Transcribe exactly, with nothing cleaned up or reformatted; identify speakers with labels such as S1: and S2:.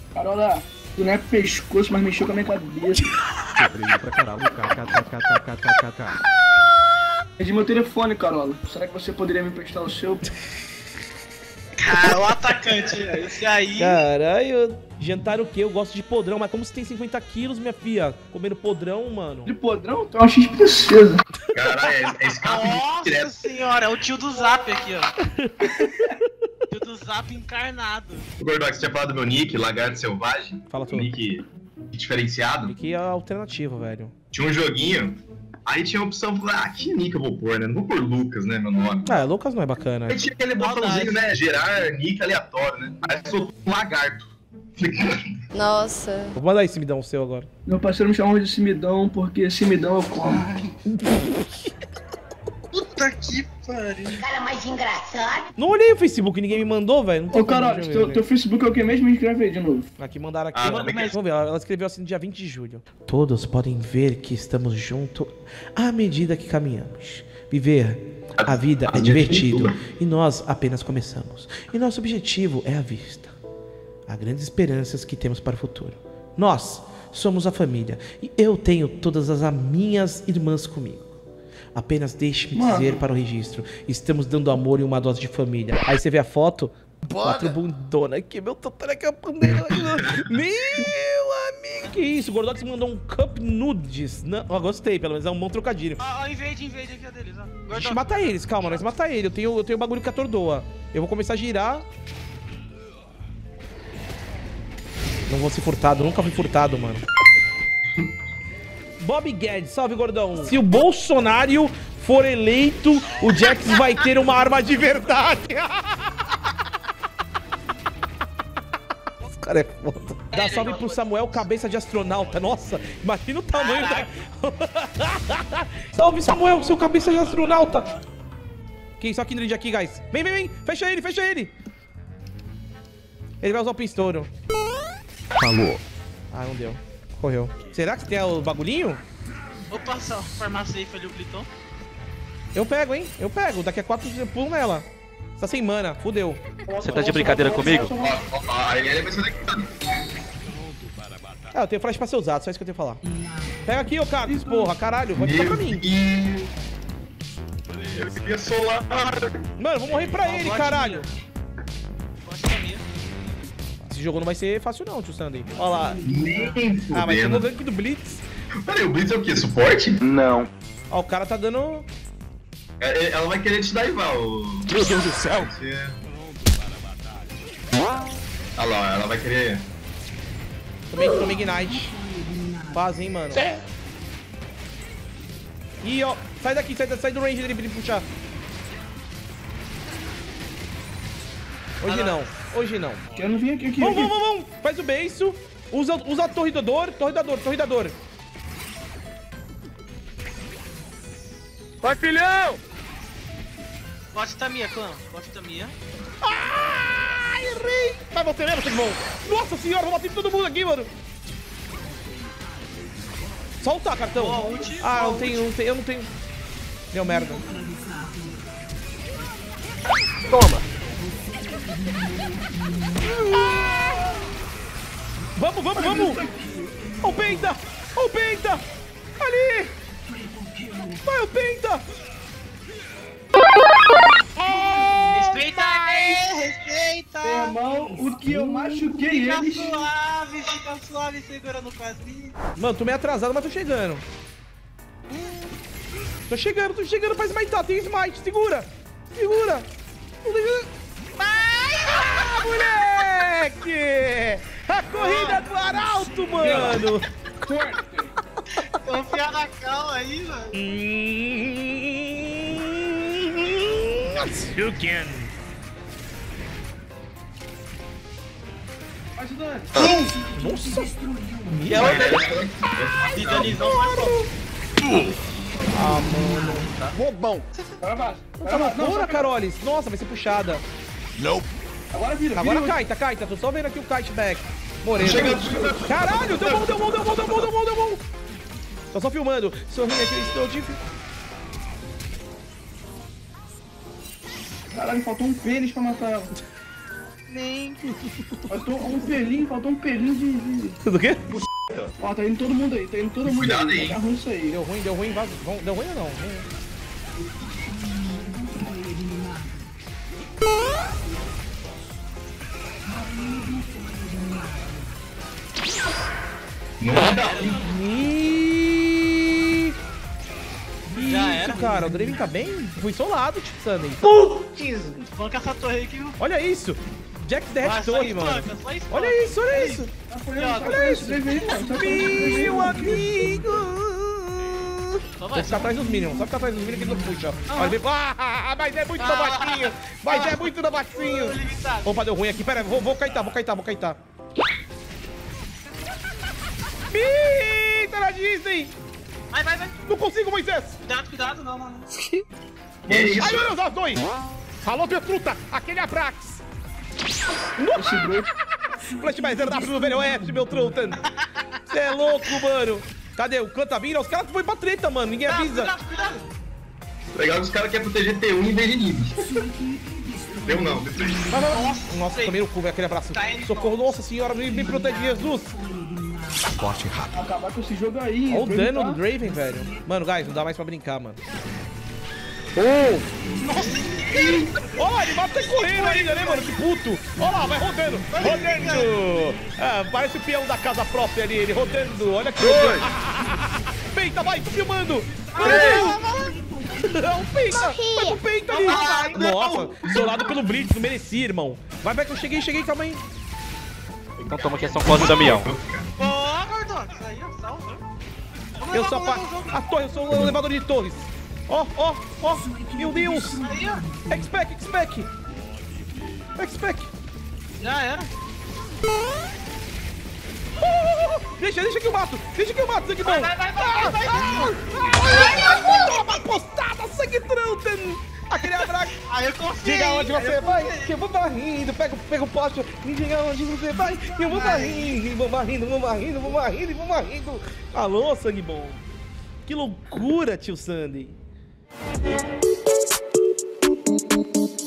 S1: Carola, tu não é pescoço, mas mexeu com a minha cabeça.
S2: Quebrei pra caralho, kkkkkkk.
S1: Perdi meu telefone, Carola. Será que você poderia me emprestar o seu?
S3: Cara, o atacante, esse aí.
S2: Caralho, jantar o quê? Eu gosto de podrão, mas como você tem cinquenta quilos, minha filha? Comendo podrão, mano.
S1: De podrão? Tu é uma X-princesa.
S4: Caralho, é escape
S3: Nossa
S4: direto.
S3: senhora, é o tio do Zap aqui, ó. Tio do Zap encarnado.
S4: O Gordox, você tinha falado do meu nick, Lagarto Selvagem?
S2: Fala tudo.
S4: Nick diferenciado.
S2: Que é alternativo, velho.
S4: Tinha um joguinho, aí tinha a opção, ah, que nick eu vou pôr, né? Não vou pôr Lucas, né, meu nome.
S2: Ah, Lucas não é bacana.
S4: Aí tinha aquele botãozinho, né, gerar nick aleatório, né? Aí soltou um lagarto.
S5: Nossa.
S2: Vou mandar esse midão seu agora.
S1: Meu parceiro me chamou de Simidão porque Simidão eu como.
S3: Puta que pariu.
S5: Cara mais engraçado.
S2: Não olhei o Facebook, ninguém me mandou, velho. Não tem
S1: Ô,
S2: como
S1: Carol,
S2: ver,
S1: teu,
S2: né?
S1: teu Facebook é o que mesmo? Me inscreve aí de novo.
S2: Aqui, mandaram aqui.
S4: Ah,
S2: Manda-
S4: mas-
S2: Vamos ver, ela ela escreveu assim no dia vinte de julho. Todos podem ver que estamos juntos à medida que caminhamos. Viver a vida é divertido e nós apenas começamos. E nosso objetivo é a vista. Há grandes esperanças que temos para o futuro. Nós somos a família e eu tenho todas as minhas irmãs comigo. Apenas deixe-me
S1: Mano.
S2: dizer para o registro: estamos dando amor e uma dose de família. Aí você vê a foto, quatro bundona aqui, meu totara que a pandeira. Meu amigo, que isso? O Gordox mandou um cup nudes. Não, ó, gostei, pelo menos é um bom trocadilho.
S3: Ó, ó, invade, invade aqui a deles, ó.
S2: Deixa
S3: Gordão.
S2: eu matar eles, calma, nós matar ele. Eu tenho, eu tenho bagulho que atordoa. Eu vou começar a girar. Não vou ser furtado, nunca fui furtado, mano. Bob Guedes, salve, gordão. Se o Bolsonaro for eleito, o Jax vai ter uma arma de verdade. Esse cara é foda. Dá salve pro Samuel, cabeça de astronauta. Nossa, imagina o tamanho da... Salve, Samuel, seu cabeça de astronauta. Que isso aqui, Nerd, aqui, guys. Vem, vem, vem. Fecha ele, fecha ele. Ele vai usar o pistouro.
S4: Falou.
S2: Ah, não deu. Correu. Será que tem o bagulhinho?
S3: Vou passar o farmaceio ali, o Gliton.
S2: Eu pego, hein? Eu pego. Daqui a quatro eu pulo nela. Você tá sem mana. Fudeu.
S6: Você tá de brincadeira comigo?
S4: Ó, ó, ó, aí ele vai ser daqui.
S2: Ah, eu tenho flash pra ser usado. Só isso que eu tenho pra falar. Pega aqui, ô Carlos. Porra, caralho. Vai ficar pra mim.
S4: Eu queria solar.
S2: Mano, eu vou morrer pra ele, caralho.
S3: Pode caminhar.
S2: Esse jogo não vai ser fácil não, tio Sandy. Olha lá.
S4: Nem
S2: Ah, mas eu vou
S4: fudendo.
S2: gank do Blitz.
S4: Peraí, o Blitz é o quê? Suporte? Não.
S2: Ó, o cara tá dando...
S4: Ela vai querer te daivar, o...
S6: Meu Deus do céu!
S4: Olha lá, ela vai querer...
S2: Tomei, tomei Ignite. Faz, hein, mano. Ih, ó. Sai daqui, sai, sai do range dele pra ele puxar. Hoje não, hoje não.
S1: Eu não vim aqui, aqui,
S2: Vamos,
S1: aqui.
S2: vamos, vamos. Faz o beiço. Usa, usa a torridador, torridador, torridador.
S6: Vai, filhão!
S3: Bote Tamia, clã. Bote Tamia.
S2: Ah, errei. Vai você mesmo, seu irmão. Nossa senhora, vou bater em todo mundo aqui, mano. Solta, cartão.
S3: Boa ult,
S2: Ah,
S3: boa
S2: não tenho, não tenho, eu não tenho. Deu merda.
S6: Toma!
S2: Vamos, vamos, vamos. Ó o Penta, ó o Penta. Ali. Vai o Penta.
S3: Respeita ele, respeita.
S1: Irmão, o que eu machuquei
S3: Fica
S1: eles.
S3: suave, fica suave, segura no quadrinho.
S2: Mano, tô meio atrasado, mas tô chegando. Tô chegando, tô chegando pra smitar. Tem smite, segura. Segura. Ah, moleque! A corrida do Arauto, mano!
S3: Confia na calma aí, mano.
S2: Suken.
S1: Ajudante.
S2: Nossa!
S3: E a outra? Finalizou, foi bom.
S2: Ah, mano.
S6: Bobão!
S1: Para baixo.
S2: Tá
S1: Para baixo. Não,
S2: loucura,
S1: só que-
S2: Carolis. Nossa, vai ser puxada.
S1: Agora vira.
S2: Agora
S1: vira.
S2: Kaita, Kaita. Tô só vendo aqui o kite back. Moreno.
S4: Chegando, chegando.
S2: Caralho, deu bom, deu bom, deu bom, deu bom, deu bom, deu bom. Tô só filmando. Sorrindo aqui, estou de...
S1: Caralho, faltou um pênis pra matar ela.
S3: Nem.
S1: Faltou um pelinho, faltou um pelinho de... de...
S2: Do quê?
S1: Ó, tá indo todo mundo aí, tá indo todo mundo
S4: Cuidado
S1: aí.
S4: aí.
S1: Tá ruim isso aí.
S2: Deu ruim, deu ruim, vaz... deu ruim ou não?
S4: Nossa.
S2: Ih, que
S3: Já
S2: isso,
S3: era.
S2: cara, o Draven tá bem? Fui solado, Tio Sunday.
S3: Putz! Vamos essa torre aí que...
S2: Olha isso! Jax derrete
S3: Vai, só
S2: torre, mano.
S3: espanca, só espanca.
S2: Olha isso, olha isso!
S1: Tá apoiando, tá
S3: Olha
S1: apoiando
S2: isso.
S1: esse Draven aí, mano. Tá apoiando esse Draven aí,
S2: Meu
S1: mano.
S2: amigo!
S3: Só
S2: Vou
S3: vai,
S2: ficar atrás dos minions, só ficar atrás dos minions que ele não puxa. Mas, vem- ah, mas é muito novatinho! Mas é muito novatinho!
S3: limitado.
S2: Opa, deu ruim aqui. Pera aí, vou, vou kaitar, vou kaitar, vou kaitar. Eita, na Disney!
S3: Vai, vai, vai.
S2: Não consigo, Moisés!
S3: Cuidado, cuidado. Não, não, não.
S4: Que isso?
S2: Ai, meu Deus, os dois! Alô, Petruta! Aquele Abrax!
S1: Esse Draven...
S2: Flash mais rápido no Velho Oeste, meu Truntan! Você é louco, mano! Cadê? O clã tá vindo? Os caras foi pra treta, mano. Ninguém avisa.
S3: Cuidado, cuidado.
S4: Legal que os caras querem proteger T um em vez de Nibs. Deu não, depois.
S2: Vai, vai, vai. Nossa, tomei no cu, velho, aquele abraço.
S3: Tá indo,
S2: Socorro, nossa senhora, me, me protege, Jesus.
S1: Acabar com esse jogo aí.
S2: Olha o
S1: Draven
S2: dano
S1: tá-
S2: do Draven, velho. Mano, guys, não dá mais pra brincar, mano. Ó, oh, ele vai até correndo ainda, né, mano? Que puto. Ó lá, vai rodando. Rodando. Ah, parece o peão da casa própria ali, ele rodando. Olha que doido. Peita, vai, tô filmando. Não, peita. Vai pro peita ali. Nossa, solado pelo Blitz, não merecia, irmão. Vai, vai, que eu cheguei, cheguei, calma aí.
S6: Então toma aqui a São Cosme e Damião.
S3: Boa, Gordon. Isso aí, ó, salva. Vamos
S2: Eu
S3: levar,
S2: sou a,
S3: vamos
S2: pa-
S3: levar o jogo.
S2: a torre, eu sou o elevador de torres. Ó, ó, ó. Meu Deus.
S3: Aí, ó.
S2: X-Pack, X-Pack. X-Pack.
S3: Já era.
S2: Deixa, deixa que eu mato! Deixa que eu mato, sangue bom!
S3: Vai, vai, vai, vai, vai,
S2: Toma, postada, sangue Truntan! Aquele abraço!
S3: Aí eu confiei.
S2: Diga onde
S3: aí
S2: você
S3: eu
S2: vai,
S3: confiei.
S2: que eu vou barrindo, pega, pega o poste, e diga onde você vai, que eu vou barrindo, vou barrindo, vou barrindo, vou barrindo, vou barrindo! Alô, sangue bom! Que loucura, tio Sandy!